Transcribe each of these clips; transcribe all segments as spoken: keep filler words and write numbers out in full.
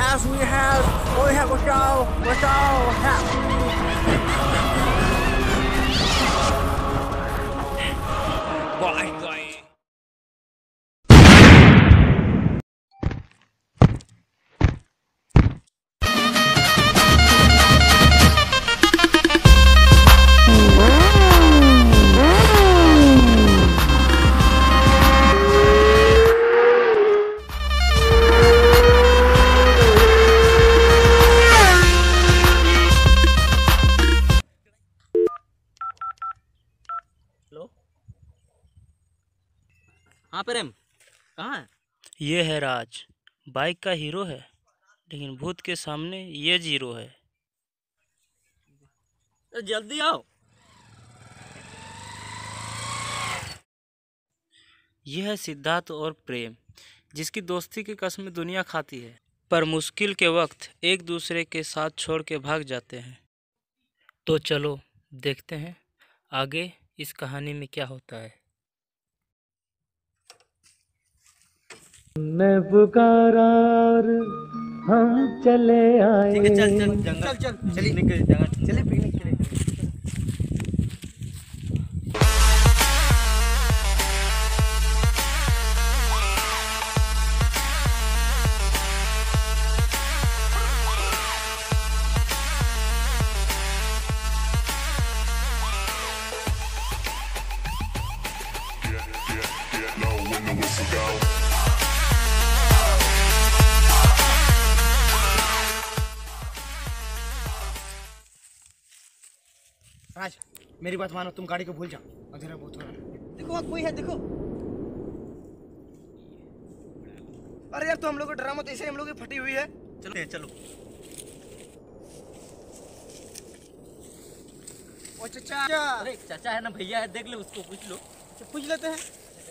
as we have, oh, we have a go, let's go, Bye, guys. हाँ प्रेम, कहाँ है? ये है राज, बाइक का हीरो है, लेकिन भूत के सामने ये जीरो है। तो जल्दी आओ। यह है सिद्धार्थ और प्रेम, जिसकी दोस्ती की कसम दुनिया खाती है, पर मुश्किल के वक्त एक दूसरे के साथ छोड़ के भाग जाते हैं। तो चलो देखते हैं आगे इस कहानी में क्या होता है। मैं पुकारा और हम चले आए। ठीक है, चल चल जंगल, चल चल चलिए पिकनिक के जगह चले, पिकनिक के लिए। राज, मेरी बात मानो, तुम गाड़ी को भूल जाओ। अंधेरा बहुत हो रहा है। देखो वहाँ कोई है, देखो। अरे यार, तो हम लोग को डरा मत, ऐसे हम लोग की फटी हुई है। चलो चलो। ओ चाचा। अरे चाचा है ना, भैया है, देख लो उसको, पूछ लो। पूछ लेते हैं।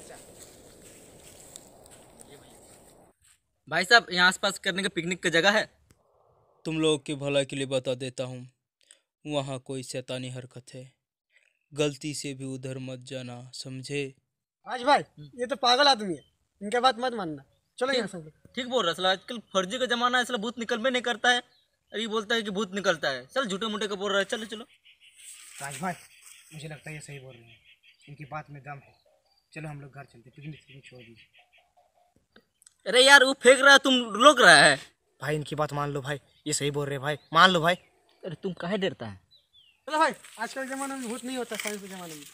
भाई साहब, यहाँ आसपास करने का पिकनिक की जगह है? तुम लोगों की भलाई के लिए बता देता हूँ, वहाँ कोई शैतानी हरकत है, गलती से भी उधर मत जाना, समझे? आज भाई, ये तो पागल आदमी है, इनके बात मत मानना। चलो यहाँ सब। ठीक बोल रहा है, आजकल फर्जी का जमाना है, इसलिए भूत निकल में नहीं करता है। अभी बोलता है कि भूत निकलता है। चल झूठे मूठे का बोल रहा है। चलो चलो। राज भाई, मुझे लगता है ये सही बोल रहे हैं, इनकी बात में दम है। चलो हम लोग घर चलते, पिकनिक छोड़ दीजिए। अरे यार, वो फेंक रहा है, तुम रोक रहा है। भाई इनकी बात मान लो भाई, ये सही बोल रहे हैं भाई, मान लो भाई। अरे तुम काहे डरता है? चलो भाई, आजकल के जमाने में भूत नहीं होता, साइंस के जमाने में।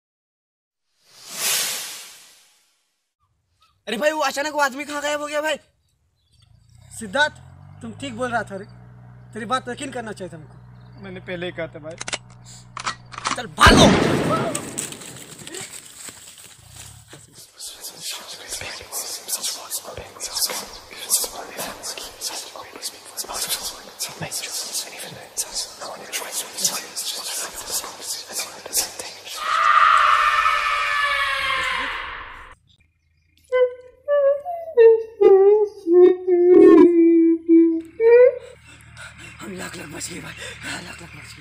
अरे भाई, वो अचानक वो आदमी कहाँ गायब हो गया भाई? सिद्धार्थ, तुम ठीक बोल रहा था रे, तेरी बात यकीन करना चाहिए तुमको। मैंने पहले ही कहा था भाई। चल भागो। लाख लाख मछली भाई, लाख लाख मछली।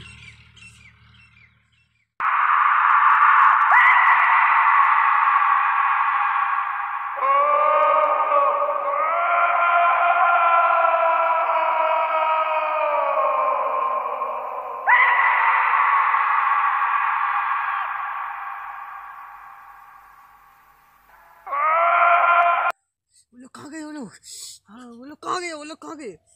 वो लोग कहाँ गए? वो लोग हाँ वो लोग कहाँ गए? वो लोग कहाँ गए?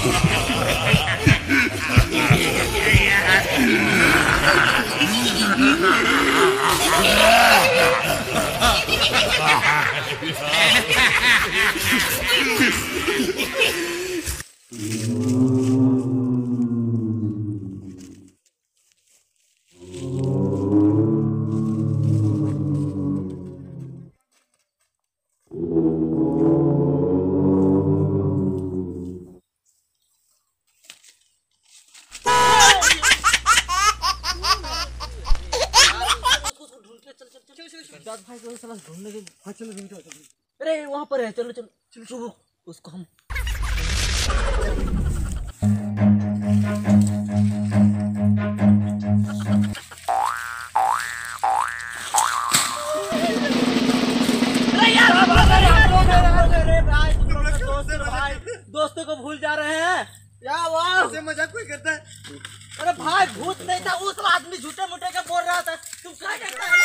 Ha ha ha ha! Siddharth भाई को साला ढूंढने के। हाँ चलो ढूंढते हैं, चलो। अरे वहाँ पर है, चलो चलो चलो चलो रुक, उसको हम दोस्तों को भूल जा रहे हैं यार वाह, ऐसे मजाक कोई करता है? अरे भाई भूत नहीं था, उस आदमी झूठे मूठे के बोल रहा था, तुम क्या कहता है?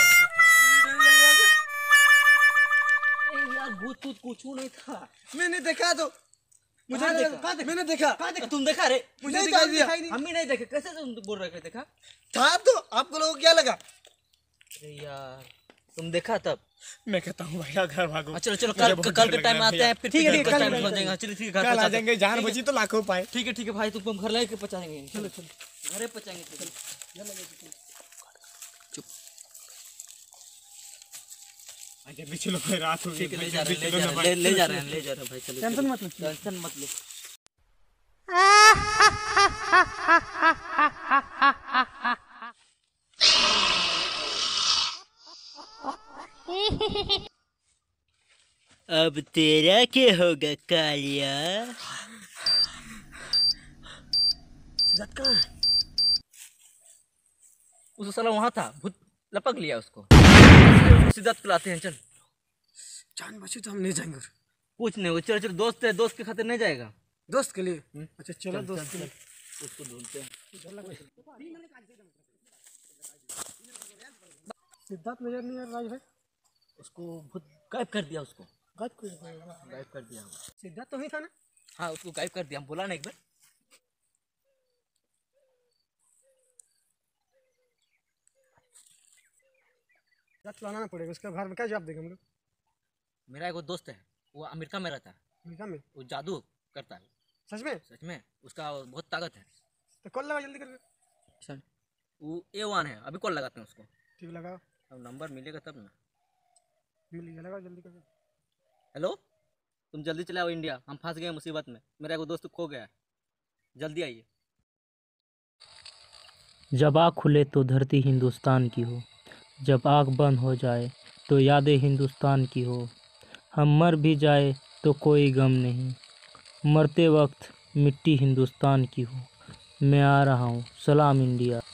यार भूत कुछ कुछ नहीं था, मैंने देखा तो मुझे कहाँ नहीं देखा? देखा, मैंने देखा। कहाँ देखा? तुम देखा रे? मुझे नहीं दिखाई तो दिया। दिखाई नहीं। हम ही नहीं देखे, कैसे तुम बोल रहे थे देखा? था तो आपको लोगों को क्या लगा? अरे यार तुम देखा तब? मैं कहता हूँ भैया घर भागो। चलो चलो कल कल के टाइम आते हैं, फिर ठीक है, ठीक है, कल कल टाइम आ पहुंच जाएंगे। चलो ठीक है, घर कल आ पहुंचा जाएंगे, जान बची तो लाखों पाए। ठीक है ठीक है भाई, तुम घर लेके पहुंचाएंगे। चलो चलो घरे पहुंचाएंगे। चलो चुप, आगे भी चलो, कोई रात हो गई। ठीक है, ले जा रहे हैं, ले जा रहे हैं, ले जा रहे हैं, ले जा रहे हैं भाई। चलो टेंशन मत लो। टेंशन मत लो। अब तेरा क्या होगा कालिया? सिद्धार्थ कहाँ है? उस साला वहाँ था, भूत लपक लिया उसको। सिद्धार्थ को लाते हैं, चल। जान बची तो हम नहीं जाएंगे। कुछ नहीं होगा, चलो चलो, दोस्त है, दोस्त के खातिर नहीं जाएगा। दोस्त के लिए? अच्छा चलो दोस्त के लिए। उसको ढूंढते हैं। सिद्धार्थ नजर नहीं आ रहा भाई। उसको भूत गायब कर दिया, उसको गायब क्यों? गायब कर दिया। सिद्धार्थ तो ही था ना? हाँ उसको गायब कर दिया, हम बोला ना एक बार। सिद्धार्थ लाना पड़ेगा, उसके घर में क्या जवाब देंगे हम लोग? मेरा एक वो दोस्त है, वो अमेरिका में रहता है, अमेरिका में? वो जादू करता है। सच में? सच में, उसका बहुत ताकत है। तो कॉल लगा जल्दी करके। वो ए वन है, अभी कॉल लगाते हैं उसको। ठीक लगाओ, अब नंबर मिलेगा तब ना। मिल गया, लगाओ जल्दी करके। हेलो, तुम जल्दी चले आओ इंडिया, हम फंस गए मुसीबत में, मेरा एक दोस्त खो गया है, जल्दी आइए। जब आँख खुले तो धरती हिंदुस्तान की हो, जब आँख बंद हो जाए तो यादें हिंदुस्तान की हो। हम मर भी जाए तो कोई गम नहीं, मरते वक्त मिट्टी हिंदुस्तान की हो। मैं आ रहा हूँ, सलाम इंडिया।